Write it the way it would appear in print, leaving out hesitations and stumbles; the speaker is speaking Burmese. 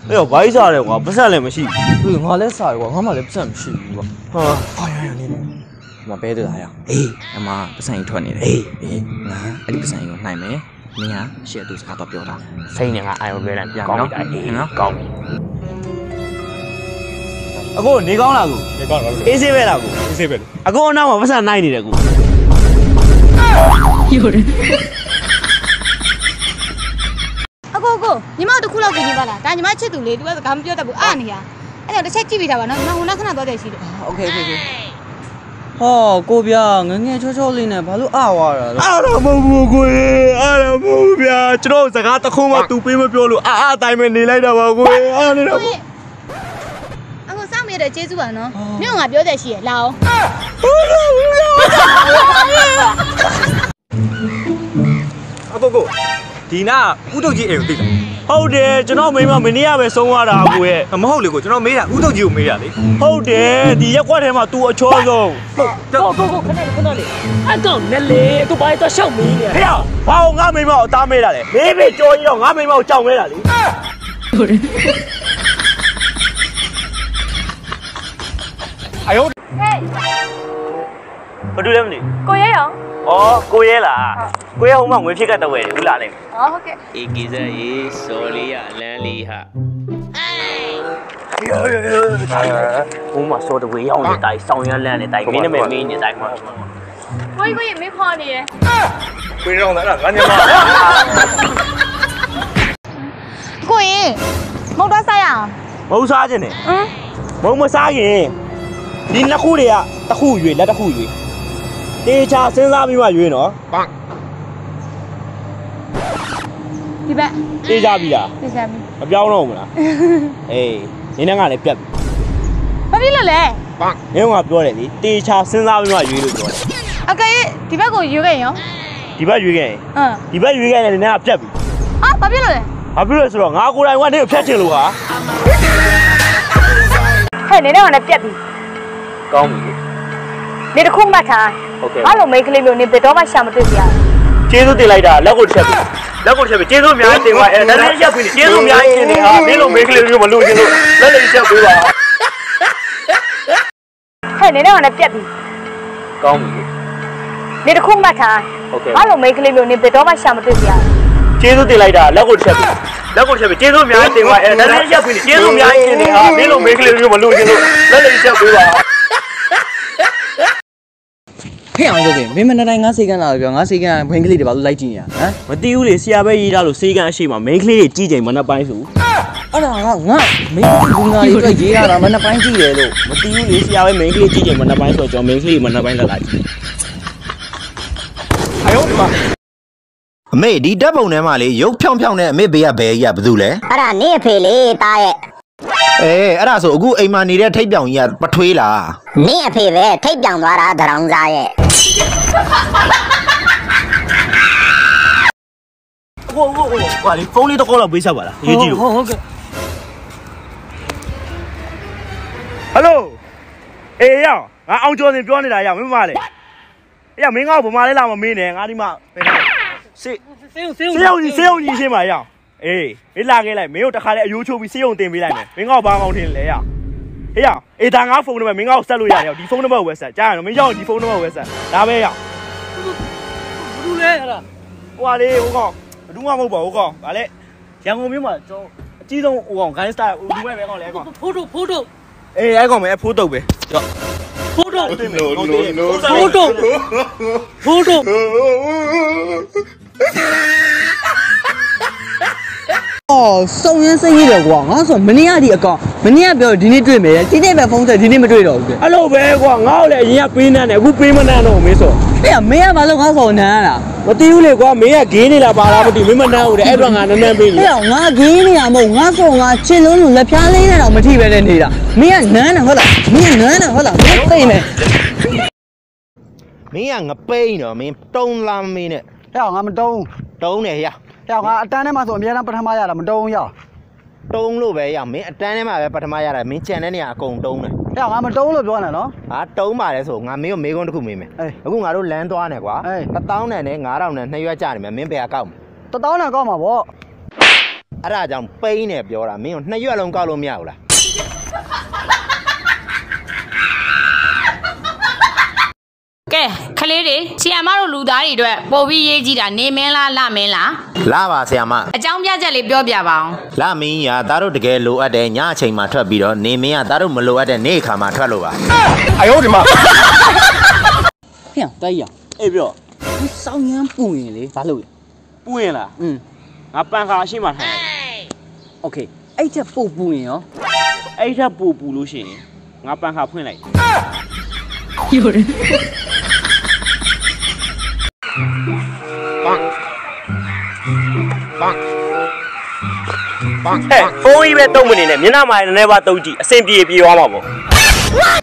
哎，为啥嘞？我不是那么细。 我来啥个？我们来不是细个。 啊， 哎呀，你嘛别的呀？哎，阿妈不是一团的。哎，那你不是一个奶妹？你呀，写都是卡到表达。 谁人啊？哎，我别人讲的，讲。阿哥，你讲啦哥？ 你讲啦。 AC 呗啦哥。 AC 呗。 阿哥，那我不是奶你的哥。 有人。哥，你妈都哭了给你吧啦，但你妈吃土嘞，我刚表达不安呀。哎，我这吃鸡皮条吧，那我那看到多点事的。 OK。哦，哥别，我悄哩呢，把路阿娃了。 阿拉冇贵，阿拉冇别，知道这个大空嘛，肚皮没表路，大面你来的吧贵，阿你了。 阿哥上面的接住啊喏，你用我表点事，老。 阿哥。ဒီနာဥတုတ်ကြီးအိမ်ကိုသိတယ်ဟုတ်တယ်ကျွန်တော်မိမမနေ့ကပဲဆုံးသွားတာအကိုရဲ့မဟုတ်လေကိုကျွန်တော်မေးတာဥတုတ်ကြီးကိုမေးတာလေဟုတ်တယ်ဒီရက်ကွက်ထဲမှာ तू အချောဆုံးကိုခဏလေးအကောင်နဲ့လေသူဘာလဲတော့ရှောက်မင်းနေဟဲ့ဘာအောင်ငါမိမကိုအသားမေးတာလေမေးပြီကြော်ကြီးတော့ငါမိမကိုကြောက်မဲတာလေအယောဟေးဘာတူလဲမသိကိုရဲရော哦，过夜啦，过夜我们回去个单位，有哪里？ 哦，OK。 အေးကိစ္စရေးစော်လေးရလမ်းလေးဟာ我们说的围绕你带，上元来你带，没那么没你带嘛。 我一个也没夸你。 会让咱俩赶紧吧。 过瘾，冇多晒啊？ 冇啥子呢。冇乜啥嘢。你那户里啊，得户月，那得户月。တေချာစဉ်းစားပြီးမှရွေးနော်ပန်းဒီဘက်တေချာပြီလားတေချာပြီမပြောင်းတော့ဘူးလားအေးနင်းနဲ့ကလည်းပြတ်ပြီဘာဖြစ်လို့လဲပန်းမင်းကပြောတယ်လေတေချာစဉ်းစားပြီးမှရွေးလို့ပြောတယ်အကဲဒီဘက်ကိုရွေးခဲ့ရောဒီဘက်ရွေးခဲ့ရင်ဒီဘက်ရွေးခဲ့ရင်နင်းကပြတ်ပြီဟာဘာဖြစ်လို့လဲဘာဖြစ်လို့ဆိုတော့ငါကိုယ်တိုင်ကနင်းကိုဖြတ်ချင်လို့ဟာဟဲ့နင်းတော့လည်းပြတ်ပြီကောင်းပြီနေတခုမှတ်ထားဘာလို့မိတ်ကလေးမျိုးနေဘယ်တော့မှရှာမတွေ့ကြကျေးဇူးတင်လိုက်တာလက်ကိုတစ်ချက်ပြီကျေးဇူးအများကြီးတင်ပါအဲ့ဒါလည်းရက်ပြီကျေးဇူးအများကြီးတင်နေဟာမင်းလိုမိတ်ကလေးမျိုးမလို့ချင်းလို့လက်လေးချက်ပေးပါဟဲ့နေတော့လည်းပြတ်ပြီကောင်းပြီနေတခုမှတ်ထားဘာလို့မိတ်ကလေးမျိုးနေဘယ်တော့မှရှာမတွေ့ကြကျေးဇူးတင်လိုက်တာလက်ကိုတစ်ချက်ပြီကျေးဇူးအများကြီးတင်ပါအဲ့ဒါလည်းရက်ပြီကျေးဇူးအများကြီးတင်နေဟာမင်းလိုမိတ်ကလေးမျိုးမလို့ချင်းလို့လက်လေးချက်ပေးပါဟဲ့အောင်ဆိုခင်မင်းမနိုင်ငါစိတ်ကန်းလာပြောငါစိတ်ကန်းဘိန်းကလေးတွေဘာလို့လိုက်ကြည့်နေရဟမ်မတီးဘူးလေဆရာပဲရေးထားလို့စေကန်းအရှိမမိန်းကလေးတွေကြီးချိန်မနှက်ပိုင်းဆိုအဲ့ဒါကငါမင်းလူငါတွေအတွက်ရေးရတာမနှက်ပိုင်းကြည့်တယ်လို့မတီးဘူးလေဆရာပဲမိန်းကလေးကြီးချိန်မနှက်ပိုင်းဆိုတော့ကျွန်တော်မိန်းကလေးမနှက်ပိုင်းလက်လာကြည့်အယောဒီမှာအမေဒီဓာတ်ပုံထဲမှာလေရုပ်ဖြောင်းဖြောင်းနဲ့အမေဘေးကဘယ်ကြီးကဘာလို့လဲအဲ့ဒါနေအဖေလေတားရဲ့အဲ့ဒါဆိုအခုအိမ်မှာနေတဲ့ထိပ်ပြောင်ကြီးကပထွေးလားနေအဖေပဲထိပ်ပြောင်သွားတာတရောင်စားရဲ့ကွာလေဖုန်းလေးတော့ကောက်တော့ပေးဆက်ပါလားရေးကြည့်လို့ဟုတ်ကဲ့ဟယ်လိုအေးရောက်ငါအောင်ကျော်စင်ပြောနေတာရောက်မင်းမလဲအေးမင်းငါ့ကိုဗမာလေးလာမမင်းနဲ့ငါဒီမှာစေးုံကြီးရှင်းပါရောက်အေးမင်းလာခဲ့လိုက်မင်းတို့တခါလေအယိုးချိုးပြီးစေးုံတင်ပေးလိုက်မယ်မင်းငါ့ဘာကောင်းထင်လဲရောက်ဟေးရောက်အေးဒါငါဖုန်းနံပါတ်မင်းငါ့ကိုဆက်လို့ရတယ်ရောက်ဒီဖုန်းနံပါတ်ကိုပဲဆက်ကြားရတော့မင်းရောက်ဒီဖုန်းနံပါတ်ကိုပဲဆက်ဒါပဲရောက်ဘူးလဲအဲ့ဒါဟိုပါလေဟိုကောင်ဘယ်သူမှမဟုတ်ပါဘူးကောင်ဗာလေရန်ကုန်မြို့မှာကျွန်တော်အကြီးဆုံးဟိုကောင် gangster ဟိုလူပဲကောင်လေကောင်ဖိုးတို့အေးအဲ့ကောင်ပဲဖိုးတုတ်ပဲကြောက်ဖိုးတို့အော်စုံရမ်းစိတ်ရည်ကွာငါဆိုမနေ့ကဒီအကောင်မနေ့ကပြောဒီနေ့တွေ့မယ်ဒီနေ့ပဲဖုန်းဆက်ဒီနေ့မတွေ့တော့ဘူးအဲ့လိုပဲကွာငါ့ကိုလည်းအရင်ကပေးနေတယ်အခုပေးမနှမ်းတော့မင်းဆိုဟဲ့မင်းကဘာလို့ငါ့ဆိုနမ်းရတာမသိဘူးလေကွာမင်းကဂေးနေလားပါလားမသိမင်းမနှမ်းဘူးတဲ့အဲ့တော့ငါနည်းနည်းပေးနေဟဲ့ငါဂေးနေရမဟုတ်ငါဆိုငါချစ်လုံးလုံးလက်ဖြားလေးနဲ့တော့မထိပဲနဲ့နေတာမင်းကနမ်းတယ်ဟုတ်လားမင်းကနမ်းတယ်ဟုတ်လားမင်းသိနေမင်းကငပိန်းတော့မင်းတုံးလားမင်းနဲ့ဟဲ့ငါမတုံးတယ်ဟဲ့ဟဲ့ငါအတန်းထဲမှာဆိုအများအားပထမရတာမတုံးရတုံးလို့ပဲရမင်းအတန်းထဲမှာပဲပထမရတာမင်းကြံတဲ့နေရာအကုန်တုံးတယ်ဟဲ့ငါမတုံးလို့ပြောနေနော်ဟာတုံးပါလေဆိုငါမင်းကိုမေးခွန်းတစ်ခုမေးမယ်အခုငါတို့လမ်းသွားနေကွာ1000နဲ့9000နဲ့2ရွက်ကြနေမယ်မင်းဘယ်ကကောက်မလဲ 1000နဲ့ကောက်မှာဗောအဲ့ဒါကြောင့်ပိန်းနဲ့ပြောတာမင်းကို2ရွက်လုံးကောက်လို့မရဘူးလားကဲခလေးတွေဆီယမတို့လူသားတွေအတွက်ပို့ပြီးရေးကြည့်တာနေမင်းလားလမင်းလားလာပါဆရာမအကြောင်းပြချက်လေးပြောပြပါအောင်လာမင်းကသားတို့တကယ်လိုအပ်တယ်ညအချိန်မှာထွက်ပြီးတော့နေမင်းကသားတို့မလိုအပ်တဲ့နေ့ခါမှာထွက်လို့ပါအယောဒီမှာဟဲ့တိုက်ရအေးပြောဒီစောင်းရမ်းပူရင်လေဘာလို့လဲပူရင်လားငါပန်ခါအရှိမှထိုင်โอเคအဲ့ချက်ပို့ပူရင်ရောအဲ့ထက်ပူပူလို့ရှိရင်ငါပန်ခါဖွင့်လိုက်有人ဟဲ့ဖုန်းကြီးပဲတုံးမနေနဲ့မျက်နှာမှာလည်းနည်းနည်းပါတုံးကြည့်အဆင်ပြေပြေသွားမှာပေါ့